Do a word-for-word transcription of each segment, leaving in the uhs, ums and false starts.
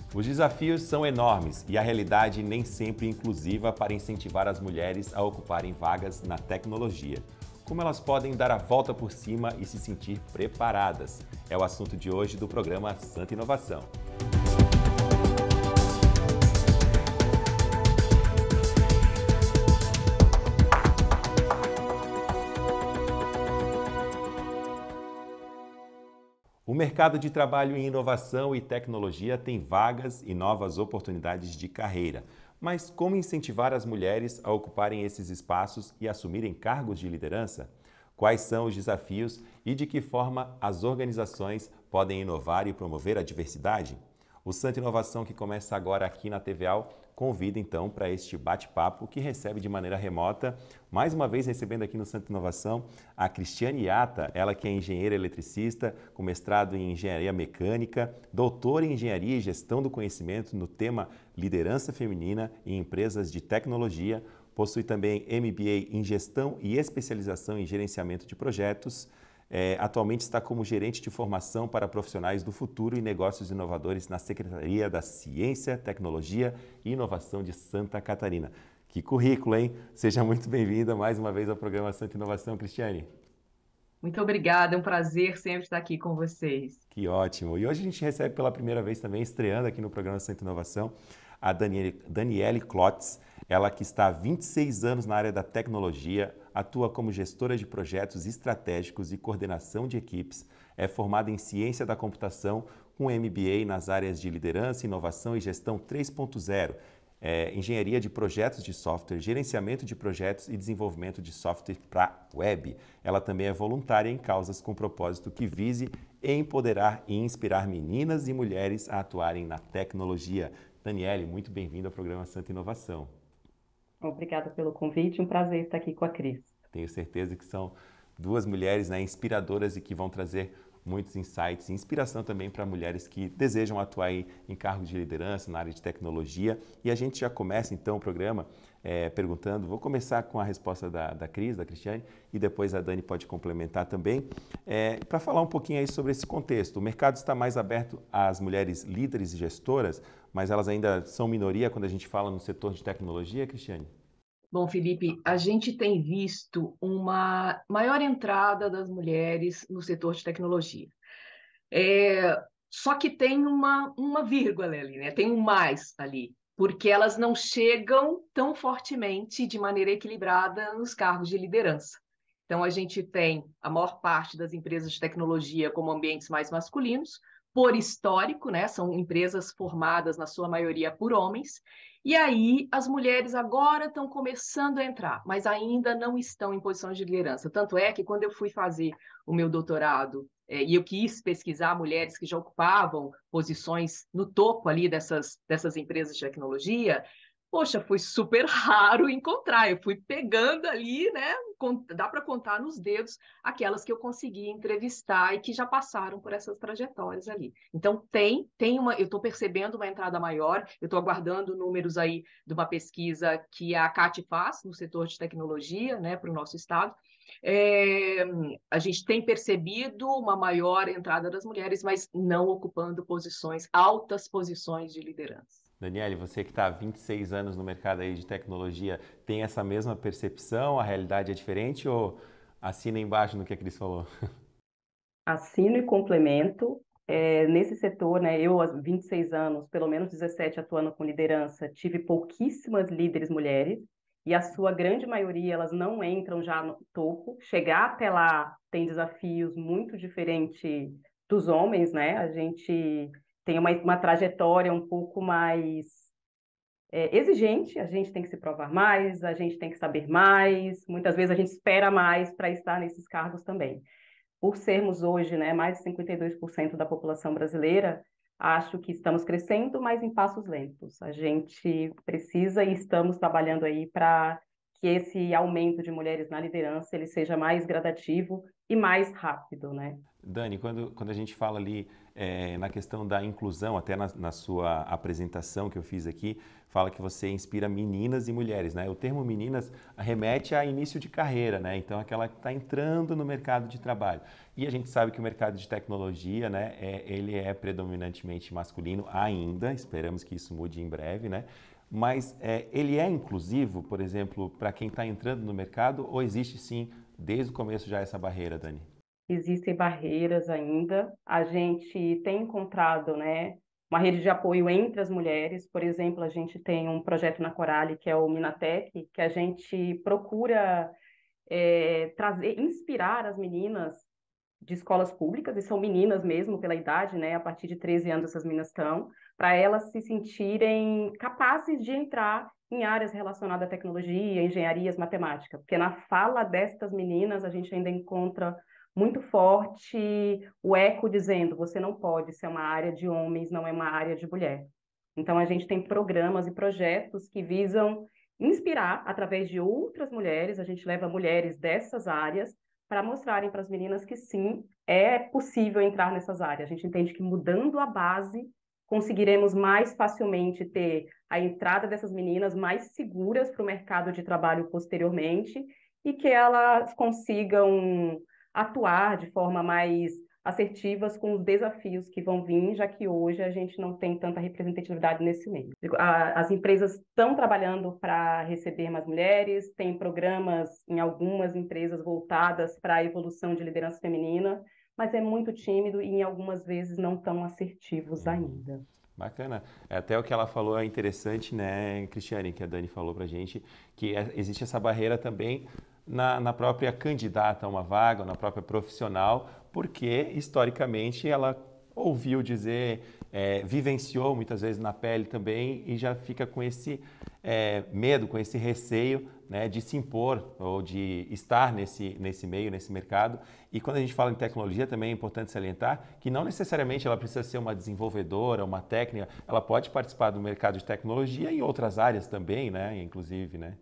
Os desafios são enormes e a realidade nem sempre inclusiva para incentivar as mulheres a ocuparem vagas na tecnologia. Como elas podem dar a volta por cima e se sentir preparadas? É o assunto de hoje do programa Santa Inovação. O mercado de trabalho em inovação e tecnologia tem vagas e novas oportunidades de carreira. Mas como incentivar as mulheres a ocuparem esses espaços e assumirem cargos de liderança? Quais são os desafios e de que forma as organizações podem inovar e promover a diversidade? O Santa Inovação, que começa agora aqui na T V A L, convida então para este bate-papo que recebe de maneira remota, mais uma vez recebendo aqui no Santa Inovação a Cristiane Yatta, ela que é engenheira eletricista, com mestrado em engenharia mecânica, doutora em engenharia e gestão do conhecimento no tema liderança feminina em empresas de tecnologia, possui também M B A em gestão e especialização em gerenciamento de projetos. É, atualmente está como gerente de formação para profissionais do futuro e negócios inovadores na Secretaria da Ciência, Tecnologia e Inovação de Santa Catarina. Que currículo, hein? Seja muito bem-vinda mais uma vez ao programa Santa Inovação, Cristiane. Muito obrigada, é um prazer sempre estar aqui com vocês. Que ótimo! E hoje a gente recebe pela primeira vez também, estreando aqui no programa Santa Inovação, a Daniele, Daniele Klotz, ela que está há vinte e seis anos na área da tecnologia, atua como gestora de projetos estratégicos e coordenação de equipes, é formada em ciência da computação com M B A nas áreas de liderança, inovação e gestão três ponto zero, é, engenharia de projetos de software, gerenciamento de projetos e desenvolvimento de software para web. Ela também é voluntária em causas com propósito que vise empoderar e inspirar meninas e mulheres a atuarem na tecnologia. Daniele, muito bem-vinda ao programa Santa Inovação. Obrigada pelo convite, um prazer estar aqui com a Cris. Tenho certeza que são duas mulheres, né, inspiradoras e que vão trazer muitos insights e inspiração também para mulheres que desejam atuar em, em cargos de liderança na área de tecnologia. E a gente já começa então o programa é, perguntando, vou começar com a resposta da, da Cris, da Cristiane, e depois a Dani pode complementar também, é, para falar um pouquinho aí sobre esse contexto. O mercado está mais aberto às mulheres líderes e gestoras, mas elas ainda são minoria quando a gente fala no setor de tecnologia, Cristiane? Bom, Felipe, a gente tem visto uma maior entrada das mulheres no setor de tecnologia. É, só que tem uma, uma vírgula ali, né? Tem um mais ali, porque elas não chegam tão fortemente de maneira equilibrada nos cargos de liderança. Então, a gente tem a maior parte das empresas de tecnologia como ambientes mais masculinos, por histórico, né? São empresas formadas, na sua maioria, por homens. E aí, as mulheres agora estão começando a entrar, mas ainda não estão em posições de liderança. Tanto é que, quando eu fui fazer o meu doutorado, é, e eu quis pesquisar mulheres que já ocupavam posições no topo ali dessas, dessas empresas de tecnologia, poxa, foi super raro encontrar. Eu fui pegando ali, né? Dá para contar nos dedos aquelas que eu consegui entrevistar e que já passaram por essas trajetórias ali. Então, tem, tem uma, eu estou percebendo uma entrada maior, eu estou aguardando números aí de uma pesquisa que a CAT faz no setor de tecnologia, né, para o nosso estado. É, a gente tem percebido uma maior entrada das mulheres, mas não ocupando posições, altas posições de liderança. Daniele, você que está há vinte e seis anos no mercado aí de tecnologia, tem essa mesma percepção? A realidade é diferente ou assina embaixo no que a Cris falou? Assino e complemento. É, nesse setor, né, eu, aos vinte e seis anos, pelo menos dezessete atuando com liderança, tive pouquíssimas líderes mulheres, e a sua grande maioria, elas não entram já no topo. Chegar até lá tem desafios muito diferentes dos homens, né? A gente tem uma, uma trajetória um pouco mais é, exigente, a gente tem que se provar mais, a gente tem que saber mais, muitas vezes a gente espera mais para estar nesses cargos também. Por sermos hoje, né, mais de cinquenta e dois por cento da população brasileira, acho que estamos crescendo, mas em passos lentos. A gente precisa e estamos trabalhando aí para que esse aumento de mulheres na liderança ele seja mais gradativo e mais rápido, né? Dani, quando, quando a gente fala ali é, na questão da inclusão, até na, na sua apresentação que eu fiz aqui, fala que você inspira meninas e mulheres, né? O termo meninas remete a início de carreira, né? Então, aquela que está entrando no mercado de trabalho. E a gente sabe que o mercado de tecnologia, né, é, ele é predominantemente masculino ainda, esperamos que isso mude em breve, né? Mas é, ele é inclusivo, por exemplo, para quem está entrando no mercado, ou existe sim, desde o começo já essa barreira, Dani? Existem barreiras ainda. A gente tem encontrado, né, uma rede de apoio entre as mulheres. Por exemplo, a gente tem um projeto na Corale, que é o Minatec, que a gente procura é, trazer, inspirar as meninas de escolas públicas, e são meninas mesmo pela idade, né? A partir de treze anos essas meninas estão, para elas se sentirem capazes de entrar em áreas relacionadas à tecnologia, engenharias, matemática, porque na fala destas meninas a gente ainda encontra muito forte o eco dizendo: você não pode ser uma área de homens, não é uma área de mulher. Então a gente tem programas e projetos que visam inspirar através de outras mulheres, a gente leva mulheres dessas áreas para mostrarem para as meninas que sim, é possível entrar nessas áreas. A gente entende que mudando a base, conseguiremos mais facilmente ter a entrada dessas meninas mais seguras para o mercado de trabalho posteriormente e que elas consigam atuar de forma mais assertivas com os desafios que vão vir, já que hoje a gente não tem tanta representatividade nesse meio. As empresas estão trabalhando para receber mais mulheres, tem programas em algumas empresas voltadas para a evolução de liderança feminina, mas é muito tímido e em algumas vezes não tão assertivos Uhum. ainda. Bacana. Até o que ela falou é interessante, né, Cristiane, que a Dani falou pra gente, que é, existe essa barreira também na, na própria candidata a uma vaga, ou na própria profissional, porque historicamente ela ouviu dizer, é, vivenciou muitas vezes na pele também e já fica com esse é, medo, com esse receio, né, de se impor ou de estar nesse, nesse meio, nesse mercado. E quando a gente fala em tecnologia também é importante salientar que não necessariamente ela precisa ser uma desenvolvedora, uma técnica, ela pode participar do mercado de tecnologia em outras áreas também, né, inclusive, né?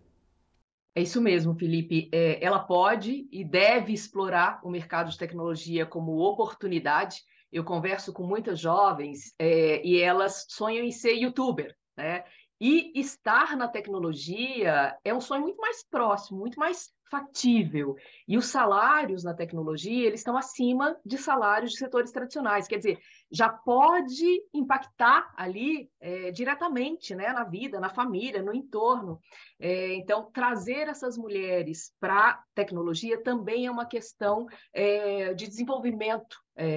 É isso mesmo, Felipe. É, ela pode e deve explorar o mercado de tecnologia como oportunidade. Eu converso com muitas jovens é, e elas sonham em ser youtuber, né? E estar na tecnologia é um sonho muito mais próximo, muito mais factível. E os salários na tecnologia, eles estão acima de salários de setores tradicionais. Quer dizer, já pode impactar ali é, diretamente, né, na vida, na família, no entorno. É, então, trazer essas mulheres para a tecnologia também é uma questão é, de desenvolvimento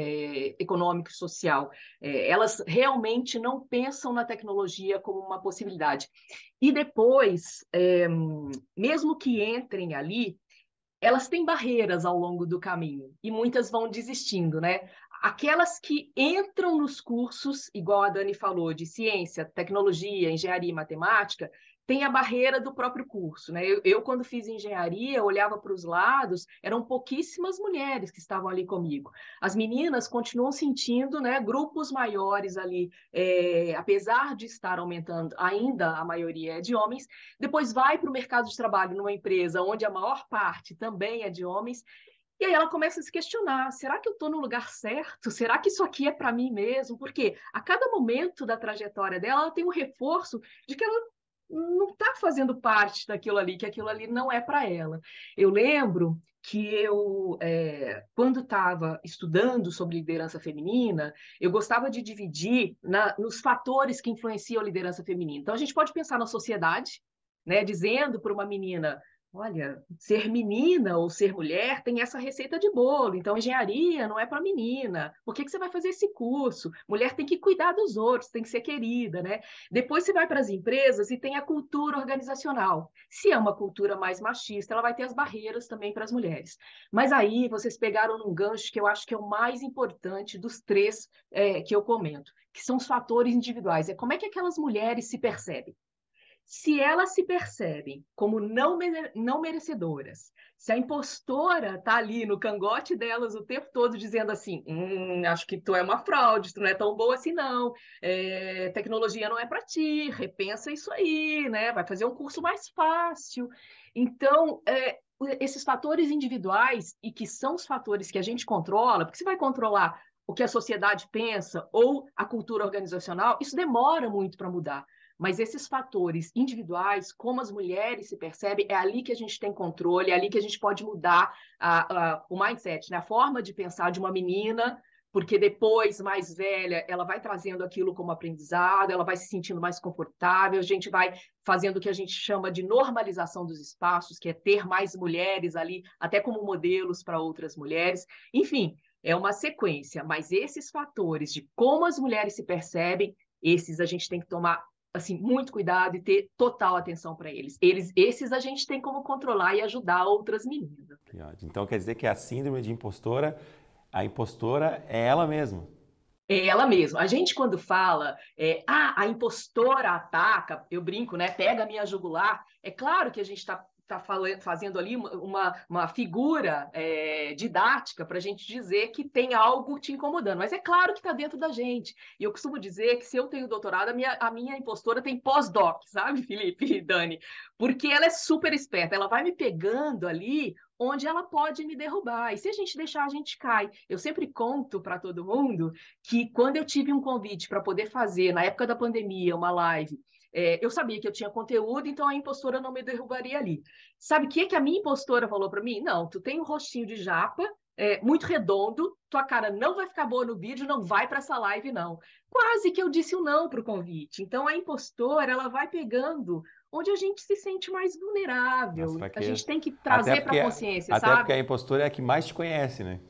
é, econômico e social. É, elas realmente não pensam na tecnologia como uma possibilidade. E depois, é, mesmo que entrem ali, elas têm barreiras ao longo do caminho e muitas vão desistindo, né? Aquelas que entram nos cursos, igual a Dani falou, de ciência, tecnologia, engenharia e matemática, tem a barreira do próprio curso, né? Eu, eu quando fiz engenharia, olhava para os lados, eram pouquíssimas mulheres que estavam ali comigo. As meninas continuam sentindo, né, grupos maiores ali, é, apesar de estar aumentando, ainda a maioria é de homens. Depois vai para o mercado de trabalho numa empresa onde a maior parte também é de homens, e aí ela começa a se questionar: será que eu estou no lugar certo? Será que isso aqui é para mim mesmo? Porque a cada momento da trajetória dela, ela tem um reforço de que ela não está fazendo parte daquilo ali, que aquilo ali não é para ela. Eu lembro que eu, é, quando estava estudando sobre liderança feminina, eu gostava de dividir na, nos fatores que influenciam a liderança feminina. Então, a gente pode pensar na sociedade, né, dizendo para uma menina: olha, ser menina ou ser mulher tem essa receita de bolo, então engenharia não é para menina. Por que que você vai fazer esse curso? Mulher tem que cuidar dos outros, tem que ser querida, né? Depois você vai para as empresas e tem a cultura organizacional. Se é uma cultura mais machista, ela vai ter as barreiras também para as mulheres. Mas aí vocês pegaram num gancho que eu acho que é o mais importante dos três é, que eu comento, que são os fatores individuais. É como é que aquelas mulheres se percebem. Se elas se percebem como não, mere não merecedoras, se a impostora está ali no cangote delas o tempo todo dizendo assim, hum, acho que tu é uma fraude, tu não é tão boa assim não, é, tecnologia não é para ti, repensa isso aí, né? Vai fazer um curso mais fácil. Então, é, esses fatores individuais, e que são os fatores que a gente controla, porque você vai controlar o que a sociedade pensa ou a cultura organizacional, isso demora muito para mudar. Mas esses fatores individuais, como as mulheres se percebem, é ali que a gente tem controle, é ali que a gente pode mudar a, a, o mindset, né? A forma de pensar de uma menina, porque depois, mais velha, ela vai trazendo aquilo como aprendizado, ela vai se sentindo mais confortável, a gente vai fazendo o que a gente chama de normalização dos espaços, que é ter mais mulheres ali, até como modelos para outras mulheres. Enfim, é uma sequência, mas esses fatores de como as mulheres se percebem, esses a gente tem que tomar assim muito cuidado e ter total atenção para eles. Eles, esses a gente tem como controlar e ajudar outras meninas. Então quer dizer que a síndrome de impostora, a impostora é ela mesma. É ela mesma. A gente, quando fala, é, ah, a impostora ataca, eu brinco, né? Pega a minha jugular. É claro que a gente está tá fazendo ali uma, uma figura é, didática para a gente dizer que tem algo te incomodando, mas é claro que está dentro da gente. E eu costumo dizer que se eu tenho doutorado, a minha, a minha impostora tem pós-doc, sabe, Felipe e Dani? Porque ela é super esperta, ela vai me pegando ali onde ela pode me derrubar. E se a gente deixar, a gente cai. Eu sempre conto para todo mundo que quando eu tive um convite para poder fazer, na época da pandemia, uma live, é, eu sabia que eu tinha conteúdo, então a impostora não me derrubaria ali. Sabe o que, que a minha impostora falou para mim? Não, tu tem um rostinho de japa, é, muito redondo, tua cara não vai ficar boa no vídeo, não vai para essa live, não. Quase que eu disse um não para o convite. Então a impostora, ela vai pegando onde a gente se sente mais vulnerável. A gente tem que trazer para a consciência, até sabe? Até porque a impostora é a que mais te conhece, né?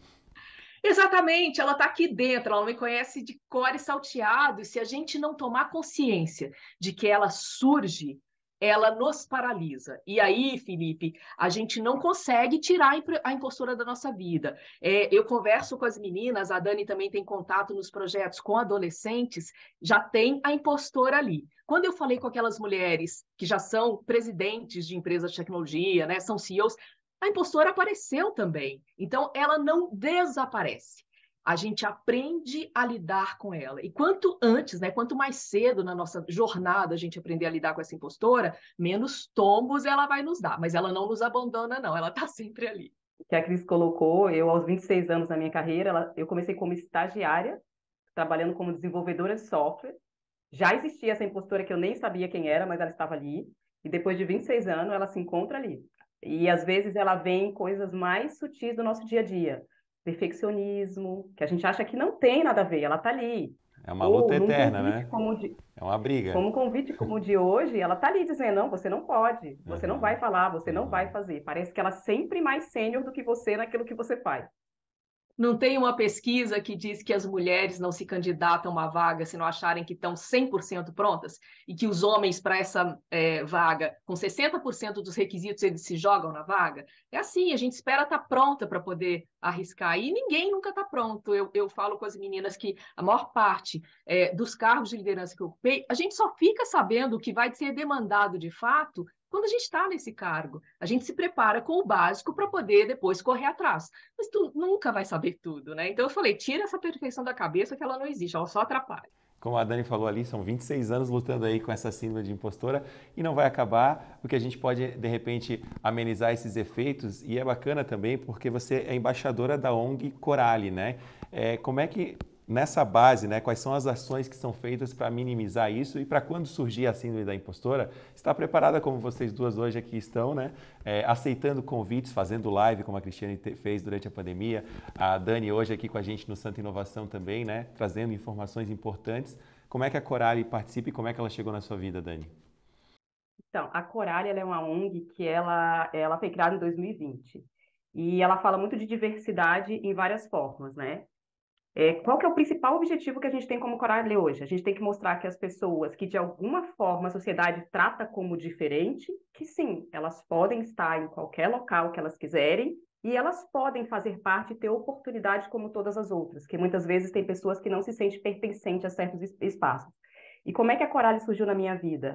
Exatamente, ela está aqui dentro, ela me conhece de cor e salteado, e se a gente não tomar consciência de que ela surge, ela nos paralisa. E aí, Felipe, a gente não consegue tirar a impostora da nossa vida. É, eu converso com as meninas, a Dani também tem contato nos projetos com adolescentes, já tem a impostora ali. Quando eu falei com aquelas mulheres que já são presidentes de empresas de tecnologia, né, são C E Os, a impostora apareceu também. Então, ela não desaparece. A gente aprende a lidar com ela. E quanto antes, né, quanto mais cedo na nossa jornada a gente aprender a lidar com essa impostora, menos tombos ela vai nos dar. Mas ela não nos abandona, não. Ela está sempre ali. Que a Cris colocou, eu aos vinte e seis anos na minha carreira, ela, eu comecei como estagiária, trabalhando como desenvolvedora de software. Já existia essa impostora que eu nem sabia quem era, mas ela estava ali. E depois de vinte e seis anos, ela se encontra ali. E às vezes ela vem em coisas mais sutis do nosso dia a dia. Perfeccionismo, que a gente acha que não tem nada a ver, ela está ali. É uma luta Ou, eterna, né? De, é uma briga. Como um convite como o de hoje, ela está ali dizendo, não, você não pode, você uhum. não vai falar, você uhum. não vai fazer. Parece que ela é sempre mais sênior do que você naquilo que você faz. Não tem uma pesquisa que diz que as mulheres não se candidatam a uma vaga se não acharem que estão cem por cento prontas? E que os homens, para essa é, vaga, com sessenta por cento dos requisitos, eles se jogam na vaga? É assim, a gente espera estar pronta para poder arriscar. E ninguém nunca está pronto. Eu, eu falo com as meninas que a maior parte é, dos cargos de liderança que eu ocupei, a gente só fica sabendo o que vai ser demandado de fato quando a gente está nesse cargo. A gente se prepara com o básico para poder depois correr atrás. Mas tu nunca vai saber tudo, né? Então eu falei, tira essa perfeição da cabeça que ela não existe, ela só atrapalha. Como a Dani falou ali, são vinte e seis anos lutando aí com essa síndrome de impostora e não vai acabar, porque a gente pode, de repente, amenizar esses efeitos e é bacana também porque você é embaixadora da O N G Coralie, né? É, como é que, nessa base, né, quais são as ações que são feitas para minimizar isso e para quando surgir a síndrome da impostora, está preparada como vocês duas hoje aqui estão, né, é, aceitando convites, fazendo live como a Cristiane te, fez durante a pandemia, a Dani hoje aqui com a gente no Santa Inovação também, né, trazendo informações importantes. Como é que a Coralie participa e como é que ela chegou na sua vida, Dani? Então, a Coralie ela é uma O N G que ela, ela foi criada em dois mil e vinte e ela fala muito de diversidade em várias formas, né? É, qual que é o principal objetivo que a gente tem como Coralie hoje? A gente tem que mostrar que as pessoas que de alguma forma a sociedade trata como diferente, que sim, elas podem estar em qualquer local que elas quiserem e elas podem fazer parte e ter oportunidade como todas as outras, que muitas vezes tem pessoas que não se sentem pertencentes a certos espaços. E como é que a Coralie surgiu na minha vida?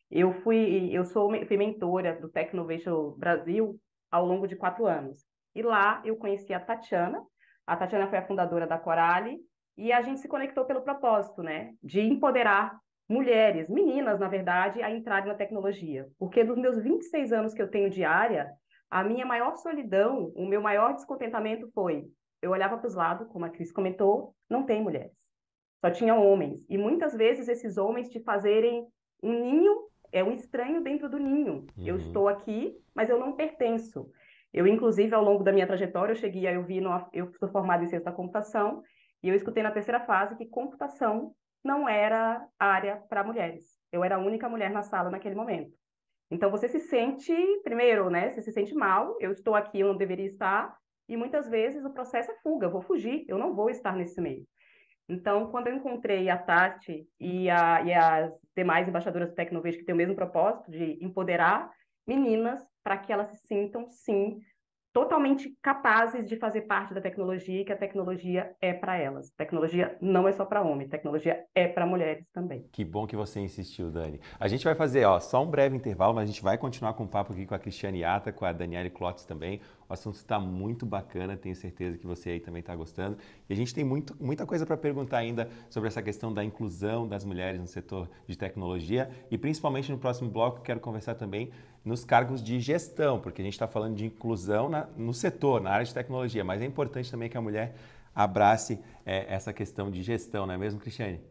Eu fui, eu sou, fui mentora do Technovation Brasil ao longo de quatro anos. E lá eu conheci a Tatiana. A Tatiana foi a fundadora da Corale e a gente se conectou pelo propósito, né, de empoderar mulheres, meninas, na verdade, a entrarem na tecnologia. Porque dos meus vinte e seis anos que eu tenho de área, a minha maior solidão, o meu maior descontentamento foi, eu olhava para os lados, como a Cris comentou, não tem mulheres. Só tinha homens. E muitas vezes esses homens te fazerem um ninho, é um estranho dentro do ninho. Uhum. Eu estou aqui, mas eu não pertenço. Eu, inclusive, ao longo da minha trajetória, eu cheguei, eu vi, no, eu sou formada em ciência da computação, e eu escutei na terceira fase que computação não era área para mulheres. Eu era a única mulher na sala naquele momento. Então, você se sente, primeiro, né, você se sente mal, eu estou aqui, eu não deveria estar, e muitas vezes o processo é fuga, eu vou fugir, eu não vou estar nesse meio. Então, quando eu encontrei a Tati e, a, e as demais embaixadoras do Tecnovation que têm o mesmo propósito de empoderar meninas para que elas se sintam, sim, totalmente capazes de fazer parte da tecnologia e que a tecnologia é para elas. Tecnologia não é só para homens, tecnologia é para mulheres também. Que bom que você insistiu, Dani. A gente vai fazer ó, só um breve intervalo, mas a gente vai continuar com o papo aqui com a Cristiane Yatta, com a Daniele Klotz também. O assunto está muito bacana, tenho certeza que você aí também está gostando. E a gente tem muito, muita coisa para perguntar ainda sobre essa questão da inclusão das mulheres no setor de tecnologia e principalmente no próximo bloco quero conversar também nos cargos de gestão, porque a gente está falando de inclusão na, no setor, na área de tecnologia, mas é importante também que a mulher abrace é, essa questão de gestão, não é mesmo, Cristiane?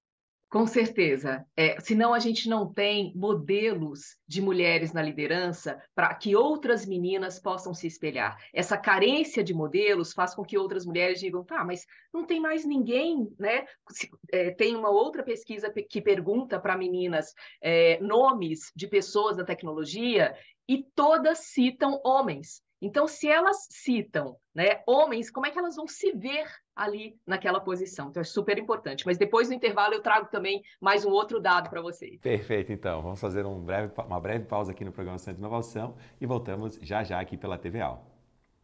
Com certeza. É, senão a gente não tem modelos de mulheres na liderança para que outras meninas possam se espelhar. Essa carência de modelos faz com que outras mulheres digam, tá, mas não tem mais ninguém, né? É, tem uma outra pesquisa que pergunta para meninas é, nomes de pessoas da tecnologia e todas citam homens. Então, se elas citam, né, homens, como é que elas vão se ver ali naquela posição? Então, é super importante. Mas depois do intervalo eu trago também mais um outro dado para vocês. Perfeito, então. Vamos fazer um breve, uma breve pausa aqui no programa Centro de Inovação e voltamos já já aqui pela T V A L.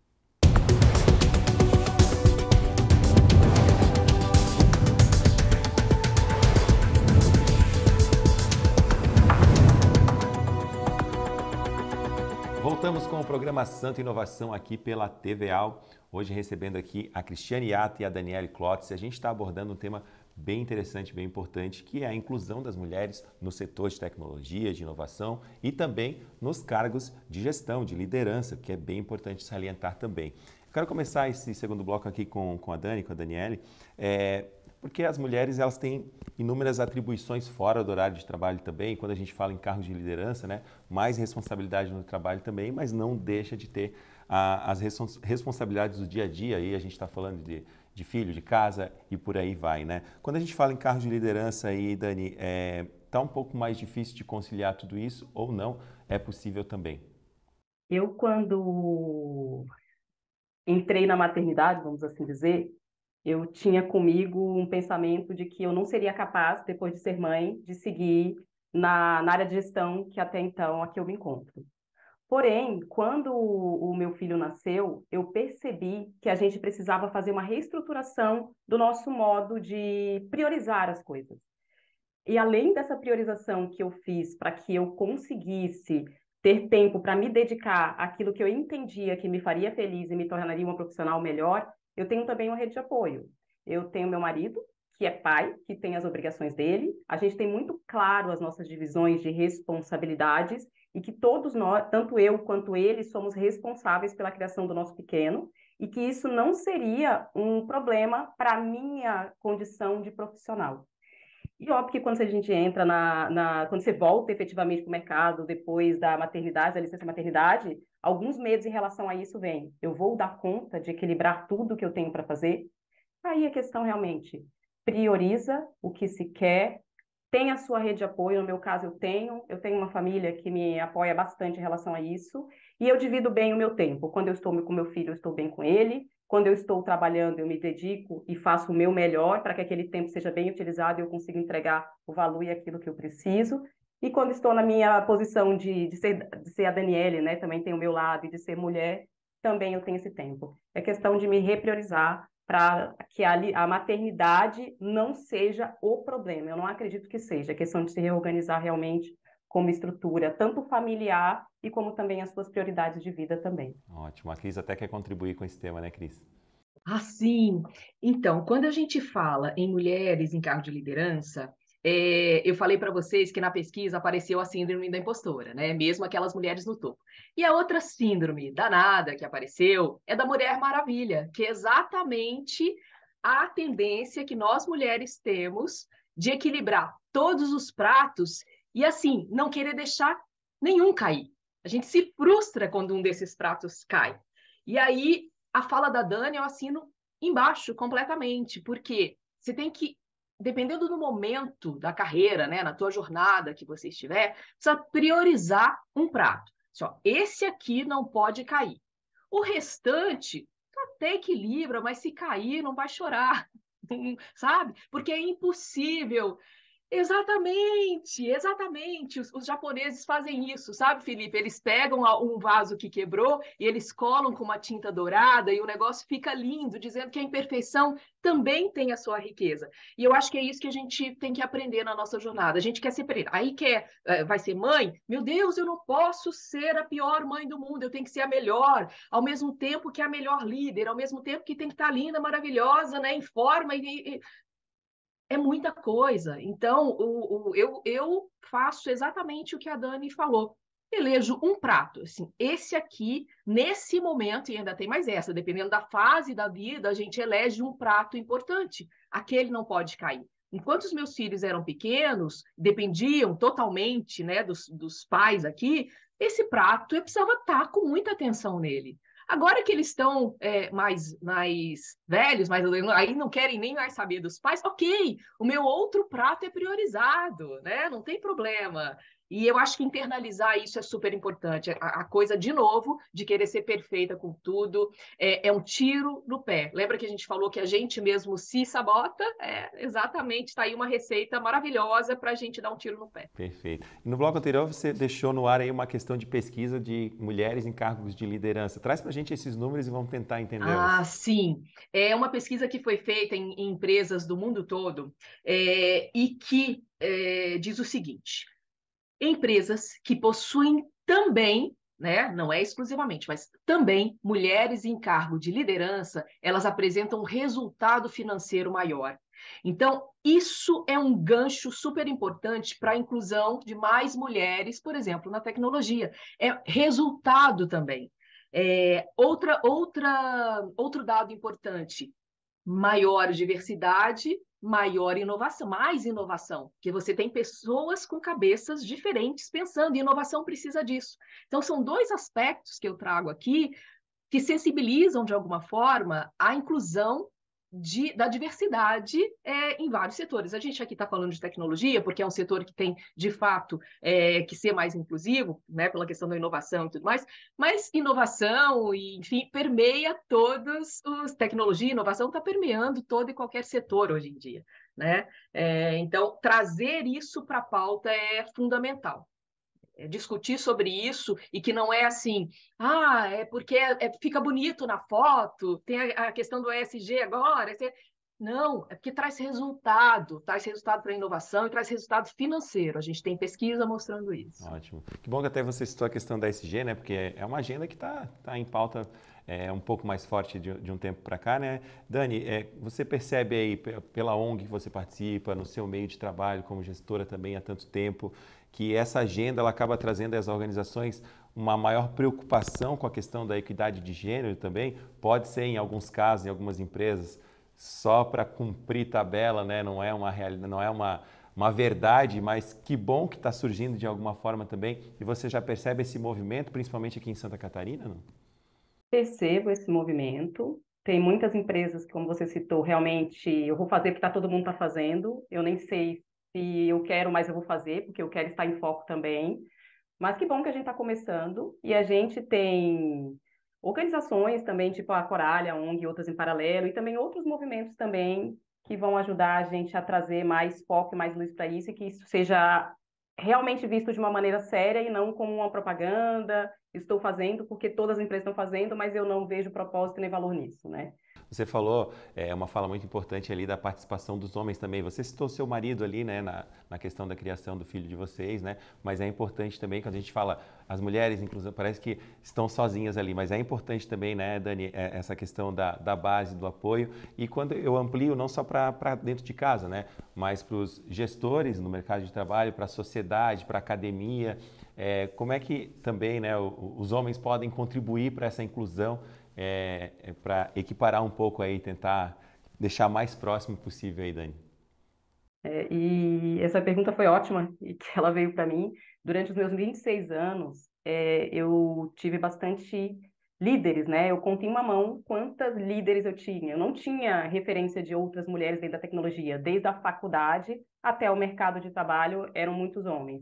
Voltamos com o programa Santo Inovação aqui pela T V A L. Hoje recebendo aqui a Cristiane Yatta e a Daniele Klotz. A gente está abordando um tema bem interessante, bem importante, que é a inclusão das mulheres no setor de tecnologia, de inovação e também nos cargos de gestão, de liderança, que é bem importante salientar também. Eu quero começar esse segundo bloco aqui com, com a Dani, com a Daniele, é, porque as mulheres elas têm inúmeras atribuições fora do horário de trabalho também, quando a gente fala em cargos de liderança, né, mais responsabilidade no trabalho também, mas não deixa de ter a, as respons responsabilidades do dia a dia, aí a gente está falando de, de filho, de casa e por aí vai, né? Quando a gente fala em cargos de liderança aí, Dani, está é, tá um pouco mais difícil de conciliar tudo isso ou não? É possível também? Eu, quando entrei na maternidade, vamos assim dizer, eu tinha comigo um pensamento de que eu não seria capaz, depois de ser mãe, de seguir na, na área de gestão que até então aqui eu me encontro. Porém, quando o, o meu filho nasceu, eu percebi que a gente precisava fazer uma reestruturação do nosso modo de priorizar as coisas. E além dessa priorização que eu fiz para que eu conseguisse ter tempo para me dedicar àquilo que eu entendia que me faria feliz e me tornaria uma profissional melhor, eu tenho também uma rede de apoio. Eu tenho meu marido, que é pai, que tem as obrigações dele. A gente tem muito claro as nossas divisões de responsabilidades e que todos nós, tanto eu quanto ele, somos responsáveis pela criação do nosso pequeno e que isso não seria um problema para a minha condição de profissional. E óbvio que quando a gente entra na, na quando você volta efetivamente para o mercado depois da maternidade, da licença maternidade, alguns medos em relação a isso vêm. Eu vou dar conta de equilibrar tudo que eu tenho para fazer? Aí a questão realmente prioriza o que se quer, tem a sua rede de apoio, no meu caso eu tenho, eu tenho uma família que me apoia bastante em relação a isso, e eu divido bem o meu tempo. Quando eu estou com meu filho, eu estou bem com ele. Quando eu estou trabalhando, eu me dedico e faço o meu melhor para que aquele tempo seja bem utilizado e eu consiga entregar o valor e aquilo que eu preciso. E quando estou na minha posição de, de, ser, de ser a Daniele, né, também tem o meu lado, e de ser mulher, também eu tenho esse tempo. É questão de me repriorizar para que a, a maternidade não seja o problema. Eu não acredito que seja. É questão de se reorganizar realmente como estrutura, tanto familiar e como também as suas prioridades de vida também. Ótimo. A Cris até quer contribuir com esse tema, né, Cris? Ah, sim. Então, quando a gente fala em mulheres em cargo de liderança, é, eu falei para vocês que na pesquisa apareceu a síndrome da impostora, né? Mesmo aquelas mulheres no topo. E a outra síndrome danada que apareceu é da Mulher Maravilha, que é exatamente a tendência que nós mulheres temos de equilibrar todos os pratos e, assim, não querer deixar nenhum cair. A gente se frustra quando um desses pratos cai. E aí a fala da Dani eu assino embaixo completamente, porque você tem que, dependendo do momento da carreira, né, na tua jornada que você estiver, precisa priorizar um prato. Só, esse aqui não pode cair. O restante até equilibra, mas se cair, não vai chorar, sabe? Porque é impossível. Exatamente, exatamente. Os, os japoneses fazem isso, sabe, Felipe? Eles pegam um vaso que quebrou e eles colam com uma tinta dourada e o negócio fica lindo, dizendo que a imperfeição também tem a sua riqueza. E eu acho que é isso que a gente tem que aprender na nossa jornada. A gente quer ser perito. Aí quer, vai ser mãe? Meu Deus, eu não posso ser a pior mãe do mundo, eu tenho que ser a melhor, ao mesmo tempo que a melhor líder, ao mesmo tempo que tem que estar linda, maravilhosa, né, em forma e, e é muita coisa. Então, o, o, eu, eu faço exatamente o que a Dani falou. Elejo um prato. Assim, esse aqui, nesse momento, e ainda tem mais essa, dependendo da fase da vida, a gente elege um prato importante. Aquele não pode cair. Enquanto os meus filhos eram pequenos, dependiam totalmente, né, dos, dos pais aqui, esse prato eu precisava estar com muita atenção nele. Agora que eles estão é, mais, mais velhos, mais, aí não querem nem mais saber dos pais, ok, o meu outro prato é priorizado, né? Não tem problema. E eu acho que internalizar isso é super importante. A, a coisa, de novo, de querer ser perfeita com tudo, é, é um tiro no pé. Lembra que a gente falou que a gente mesmo se sabota? É, exatamente, está aí uma receita maravilhosa para a gente dar um tiro no pé. Perfeito. E no bloco anterior você deixou no ar aí uma questão de pesquisa de mulheres em cargos de liderança. Traz para a gente esses números e vamos tentar entendê-los. Ah, sim. É uma pesquisa que foi feita em, em empresas do mundo todo é, e que é, diz o seguinte: empresas que possuem também, né, não é exclusivamente, mas também mulheres em cargo de liderança, elas apresentam um resultado financeiro maior. Então, isso é um gancho super importante para a inclusão de mais mulheres, por exemplo, na tecnologia. É resultado também. É, outra, outra, outro dado importante: maior diversidade, maior inovação, mais inovação, porque você tem pessoas com cabeças diferentes pensando, e inovação precisa disso. Então, são dois aspectos que eu trago aqui que sensibilizam, de alguma forma, a inclusão de, da diversidade é, em vários setores. A gente aqui está falando de tecnologia, porque é um setor que tem, de fato, é, que ser mais inclusivo, né, pela questão da inovação e tudo mais, mas inovação, e, enfim, permeia todos os... Tecnologia e inovação está permeando todo e qualquer setor hoje em dia, né? É, então, trazer isso para a pauta é fundamental. Discutir sobre isso e que não é assim, ah, é porque é, é, fica bonito na foto, tem a, a questão do E S G agora. Esse... Não, é porque traz resultado, traz resultado para a inovação e traz resultado financeiro. A gente tem pesquisa mostrando isso. Ótimo. Que bom que até você citou a questão da E S G, né? Porque é uma agenda que está tá em pauta é, um pouco mais forte de, de um tempo para cá, né? Dani, é, você percebe aí pela O N G que você participa, no seu meio de trabalho como gestora também há tanto tempo, que essa agenda ela acaba trazendo às organizações uma maior preocupação com a questão da equidade de gênero também? Pode ser, em alguns casos, em algumas empresas, só para cumprir tabela, né? Não é uma realidade, não é uma, uma verdade, mas que bom que está surgindo de alguma forma também. E você já percebe esse movimento, principalmente aqui em Santa Catarina, não? Percebo esse movimento. Tem muitas empresas, como você citou, realmente eu vou fazer porque tá, todo mundo está fazendo. Eu nem sei se eu quero, mas eu vou fazer, porque eu quero estar em foco também. Mas que bom que a gente está começando. E a gente tem organizações também, tipo a Coralha, a O N G e outras em paralelo, e também outros movimentos também que vão ajudar a gente a trazer mais foco e mais luz para isso, e que isso seja realmente visto de uma maneira séria e não como uma propaganda estou fazendo porque todas as empresas estão fazendo, mas eu não vejo propósito nem valor nisso, né? Você falou, é uma fala muito importante ali da participação dos homens também. Você citou seu marido ali, né, na, na questão da criação do filho de vocês, né? Mas é importante também, quando a gente fala, as mulheres, inclusive, parece que estão sozinhas ali, mas é importante também, né, Dani, essa questão da, da base, do apoio. E quando eu amplio, não só para dentro de casa, né, mas para os gestores no mercado de trabalho, para a sociedade, para a academia, é, como é que também, né, os homens podem contribuir para essa inclusão? É, é para equiparar um pouco aí, tentar deixar mais próximo possível aí, Dani. É, e essa pergunta foi ótima e que ela veio para mim. Durante os meus vinte e seis anos, é, eu tive bastante líderes, né? Eu contei em uma mão quantas líderes eu tinha. Eu não tinha referência de outras mulheres dentro da tecnologia. Desde a faculdade até o mercado de trabalho, eram muitos homens.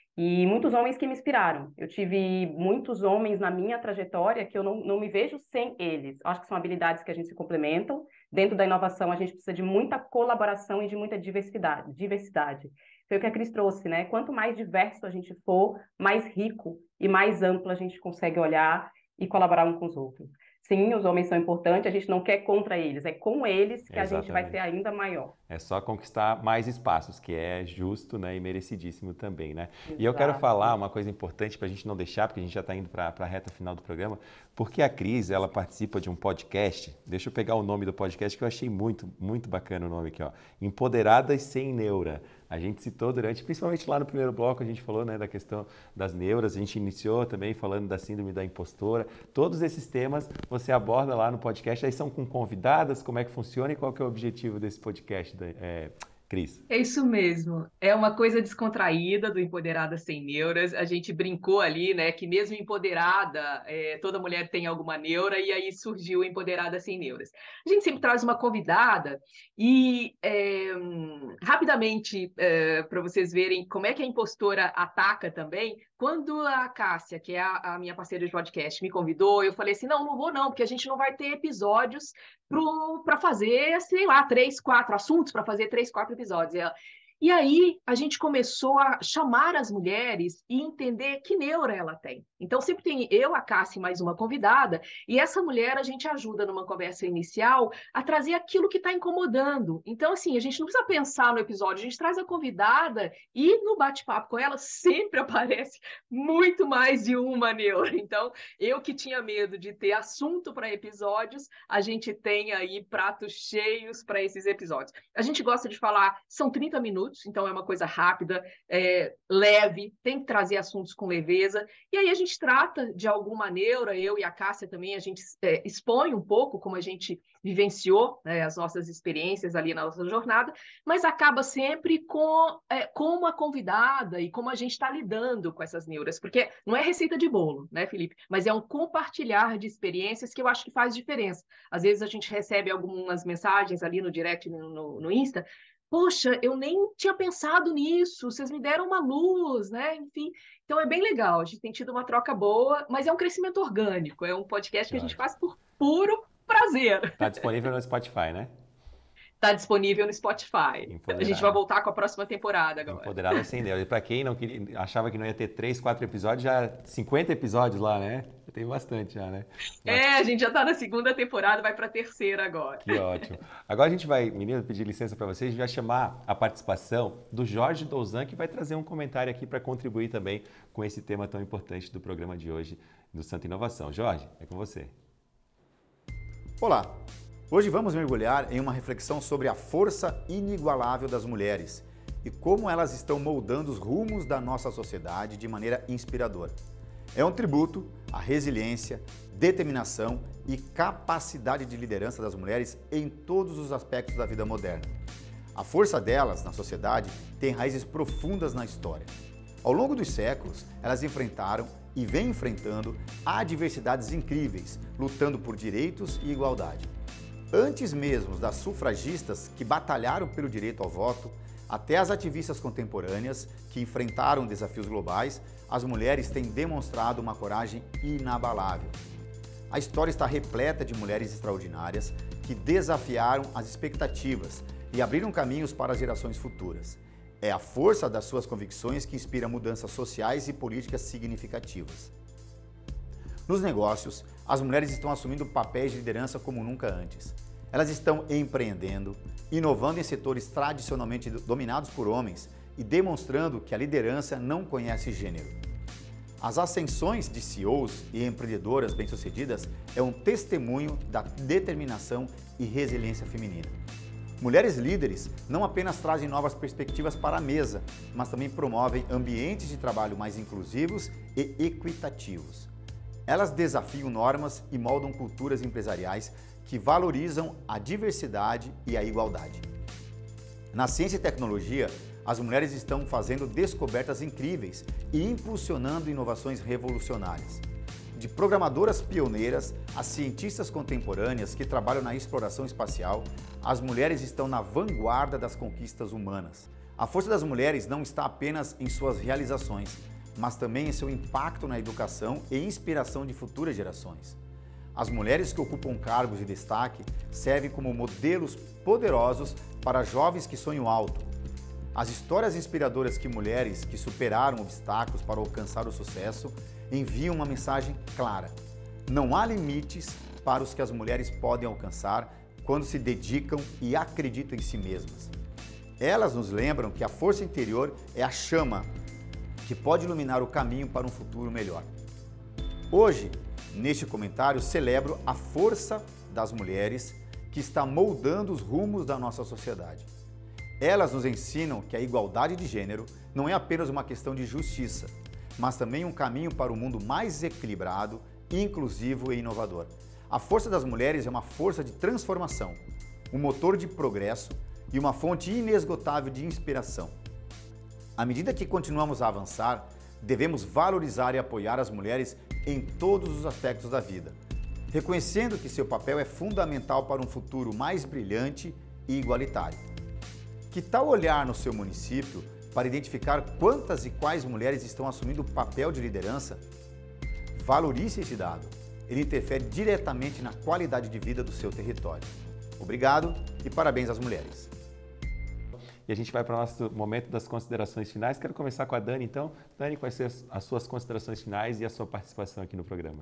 E muitos homens que me inspiraram. Eu tive muitos homens na minha trajetória que eu não, não me vejo sem eles. Acho que são habilidades que a gente se complementam. Dentro da inovação, a gente precisa de muita colaboração e de muita diversidade. diversidade. Foi o que a Cris trouxe, né? Quanto mais diverso a gente for, mais rico e mais amplo a gente consegue olhar e colaborar uns com os outros. Sim, os homens são importantes, a gente não quer contra eles, é com eles que Exatamente. A gente vai ser ainda maior. É só conquistar mais espaços, que é justo, né, e merecidíssimo também, né? Exato. E eu quero falar uma coisa importante para a gente não deixar, porque a gente já está indo para a reta final do programa, porque a Cris, ela participa de um podcast, deixa eu pegar o nome do podcast que eu achei muito, muito bacana o nome aqui, ó, Empoderadas Sem Neura. A gente citou durante, principalmente lá no primeiro bloco, a gente falou, né, da questão das neuras, a gente iniciou também falando da síndrome da impostora. Todos esses temas você aborda lá no podcast, aí são com convidadas, como é que funciona e qual que é o objetivo desse podcast, é, Cris? É isso mesmo, é uma coisa descontraída do Empoderada Sem Neuras. A gente brincou ali, né, que mesmo empoderada, é, toda mulher tem alguma neura, e aí surgiu Empoderada Sem Neuras. A gente sempre traz uma convidada e, é, rapidamente, é, para vocês verem como é que a impostora ataca também, quando a Cássia, que é a, a minha parceira de podcast, me convidou, eu falei assim, não, não vou não, porque a gente não vai ter episódios para fazer, sei lá, três, quatro assuntos para fazer três, quatro episódios. Ela, e aí a gente começou a chamar as mulheres e entender que neura ela tem. Então sempre tem eu, a Cássia, mais uma convidada, e essa mulher a gente ajuda numa conversa inicial a trazer aquilo que está incomodando. Então assim, a gente não precisa pensar no episódio, a gente traz a convidada e no bate-papo com ela sempre aparece muito mais de uma neura. Então eu que tinha medo de ter assunto para episódios, a gente tem aí pratos cheios para esses episódios. A gente gosta de falar, são trinta minutos, então é uma coisa rápida, é, leve, tem que trazer assuntos com leveza, e aí a gente trata de alguma neura, eu e a Cássia também, a gente é, expõe um pouco como a gente vivenciou, né, as nossas experiências ali na nossa jornada, mas acaba sempre com, é, com uma convidada e como a gente está lidando com essas neuras, porque não é receita de bolo, né, Felipe? Mas é um compartilhar de experiências que eu acho que faz diferença. Às vezes a gente recebe algumas mensagens ali no direct, no, no, no Insta, poxa, eu nem tinha pensado nisso, vocês me deram uma luz, né? Enfim, então é bem legal, a gente tem tido uma troca boa, mas é um crescimento orgânico, é um podcast que a gente faz por puro prazer. Está disponível no Spotify, né? Está disponível no Spotify. Empoderada. A gente vai voltar com a próxima temporada agora. Empoderada Sem Neura. E para quem não queria, achava que não ia ter três, quatro episódios, já cinquenta episódios lá, né? Tem bastante já, né? É, a gente já está na segunda temporada, vai para a terceira agora. Que ótimo. Agora a gente vai, menina, pedir licença para vocês, a gente vai chamar a participação do Jorge Douzan, que vai trazer um comentário aqui para contribuir também com esse tema tão importante do programa de hoje, do Santa Inovação. Jorge, é com você. Olá! Hoje vamos mergulhar em uma reflexão sobre a força inigualável das mulheres e como elas estão moldando os rumos da nossa sociedade de maneira inspiradora. É um tributo à resiliência, determinação e capacidade de liderança das mulheres em todos os aspectos da vida moderna. A força delas na sociedade tem raízes profundas na história. Ao longo dos séculos, elas enfrentaram e vêm enfrentando adversidades incríveis, lutando por direitos e igualdade. Antes mesmo das sufragistas que batalharam pelo direito ao voto, até as ativistas contemporâneas que enfrentaram desafios globais, as mulheres têm demonstrado uma coragem inabalável. A história está repleta de mulheres extraordinárias que desafiaram as expectativas e abriram caminhos para as gerações futuras. É a força das suas convicções que inspira mudanças sociais e políticas significativas. Nos negócios, as mulheres estão assumindo papéis de liderança como nunca antes. Elas estão empreendendo, inovando em setores tradicionalmente dominados por homens e demonstrando que a liderança não conhece gênero. As ascensões de C E Os e empreendedoras bem-sucedidas é um testemunho da determinação e resiliência feminina. Mulheres líderes não apenas trazem novas perspectivas para a mesa, mas também promovem ambientes de trabalho mais inclusivos e equitativos. Elas desafiam normas e moldam culturas empresariais que valorizam a diversidade e a igualdade. Na ciência e tecnologia, as mulheres estão fazendo descobertas incríveis e impulsionando inovações revolucionárias. De programadoras pioneiras a cientistas contemporâneas que trabalham na exploração espacial, as mulheres estão na vanguarda das conquistas humanas. A força das mulheres não está apenas em suas realizações, mas também em seu impacto na educação e inspiração de futuras gerações. As mulheres que ocupam cargos de destaque servem como modelos poderosos para jovens que sonham alto. As histórias inspiradoras que mulheres que superaram obstáculos para alcançar o sucesso enviam uma mensagem clara. Não há limites para os que as mulheres podem alcançar quando se dedicam e acreditam em si mesmas. Elas nos lembram que a força interior é a chama que pode iluminar o caminho para um futuro melhor. Hoje, neste comentário, celebro a força das mulheres que está moldando os rumos da nossa sociedade. Elas nos ensinam que a igualdade de gênero não é apenas uma questão de justiça, mas também um caminho para um mundo mais equilibrado, inclusivo e inovador. A força das mulheres é uma força de transformação, um motor de progresso e uma fonte inesgotável de inspiração. À medida que continuamos a avançar, devemos valorizar e apoiar as mulheres em todos os aspectos da vida, reconhecendo que seu papel é fundamental para um futuro mais brilhante e igualitário. Que tal olhar no seu município para identificar quantas e quais mulheres estão assumindo o papel de liderança? Valorize esse dado. Ele interfere diretamente na qualidade de vida do seu território. Obrigado e parabéns às mulheres. E a gente vai para o nosso momento das considerações finais. Quero começar com a Dani, então. Dani, quais são as suas considerações finais e a sua participação aqui no programa?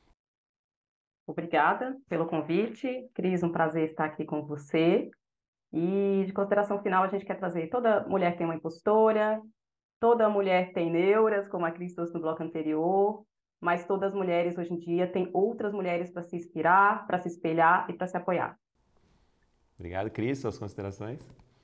Obrigada pelo convite. Cris, um prazer estar aqui com você. E de consideração final, a gente quer trazer: toda mulher tem uma impostora, toda mulher tem neuras, como a Cris trouxe no bloco anterior, mas todas as mulheres hoje em dia têm outras mulheres para se inspirar, para se espelhar e para se apoiar. Obrigado, Cris. Suas considerações?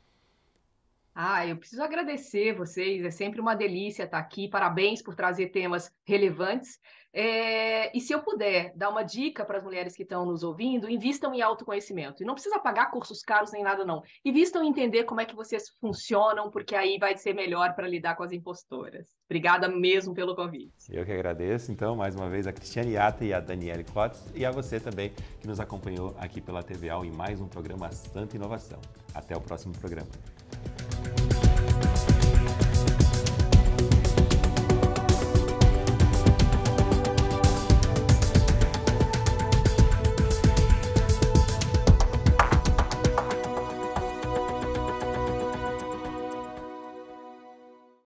Ah, eu preciso agradecer vocês, é sempre uma delícia estar aqui, parabéns por trazer temas relevantes. É, e se eu puder dar uma dica para as mulheres que estão nos ouvindo, invistam em autoconhecimento. E não precisa pagar cursos caros nem nada, não. Invistam em entender como é que vocês funcionam, porque aí vai ser melhor para lidar com as impostoras. Obrigada mesmo pelo convite. Eu que agradeço, então, mais uma vez, a Cristiane Yata e a Daniele Klotz, e a você também, que nos acompanhou aqui pela T V A U em mais um programa Santa Inovação. Até o próximo programa.